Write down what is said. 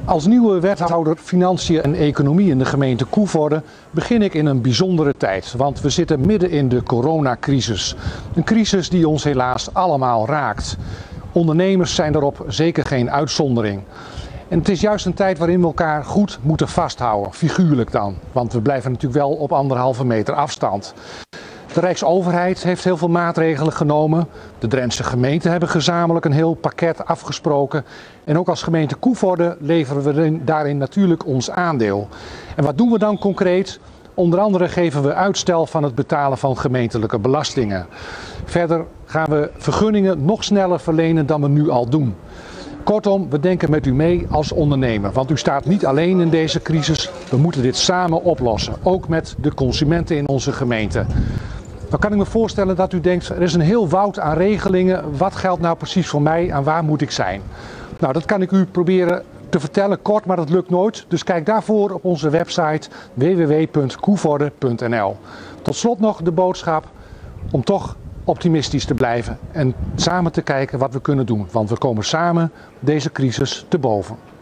Als nieuwe wethouder Financiën en Economie in de gemeente Koevoorde begin ik in een bijzondere tijd, want we zitten midden in de coronacrisis. Een crisis die ons helaas allemaal raakt. Ondernemers zijn daarop zeker geen uitzondering. En het is juist een tijd waarin we elkaar goed moeten vasthouden, figuurlijk dan, want we blijven natuurlijk wel op 1,5 meter afstand. De Rijksoverheid heeft heel veel maatregelen genomen. De Drentse gemeenten hebben gezamenlijk een heel pakket afgesproken. En ook als gemeente Koevoorde leveren we daarin natuurlijk ons aandeel. En wat doen we dan concreet? Onder andere geven we uitstel van het betalen van gemeentelijke belastingen. Verder gaan we vergunningen nog sneller verlenen dan we nu al doen. Kortom, we denken met u mee als ondernemer, want u staat niet alleen in deze crisis. We moeten dit samen oplossen, ook met de consumenten in onze gemeente. Dan kan ik me voorstellen dat u denkt, er is een heel woud aan regelingen. Wat geldt nou precies voor mij en waar moet ik zijn? Nou, dat kan ik u proberen te vertellen kort, maar dat lukt nooit. Dus kijk daarvoor op onze website www.koevoorde.nl. Tot slot nog de boodschap om toch optimistisch te blijven en samen te kijken wat we kunnen doen. Want we komen samen deze crisis te boven.